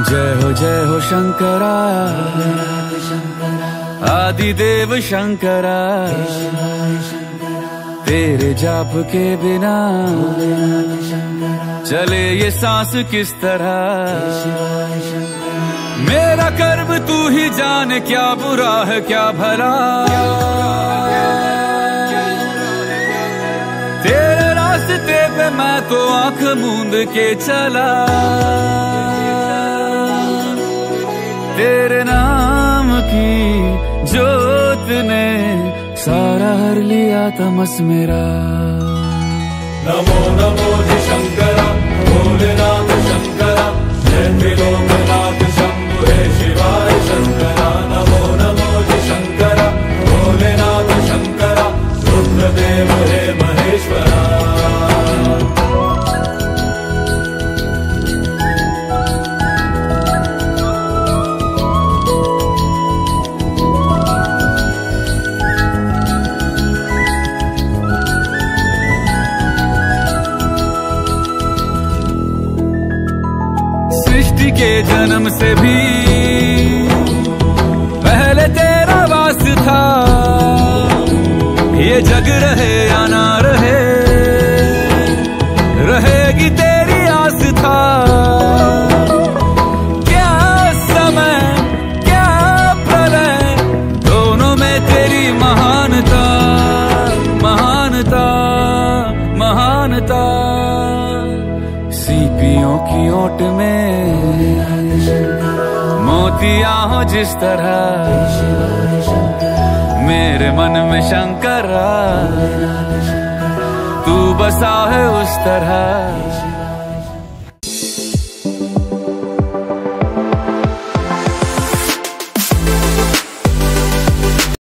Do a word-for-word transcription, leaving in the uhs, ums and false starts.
जय हो जय हो शंकरा, आदिदेव शंकरा, तेरे जाप के बिना चले ये सांस किस तरह। मेरा कर्म तू ही जाने, क्या बुरा है क्या भला, तेरे रास्ते पे मैं तो आंख मूंद के चला। तेरे नाम की जोत ने सारा हर लिया तमस मेरा। नमो नमो जी शंकरा, भोलेनाथ शंकरा, जय त्रिलोकनाथ शंभु हे शिवाय शंकरा। नमो नमो जी शंकरा, भोलेनाथ शंकरा, रुद्रदेव हे महेश्वरा। सृष्टि के जन्म से भी पहले तेरा वास था, ये जग रहे या ना रहे, रहेगी तेरी आस था। क्या समय क्या प्रलय, दोनों में तेरी महानता महानता महानता। सीपियों की ओट में मोतियां हो जिस तरह, मेरे मन में शंकरा तू बसा है उस तरह।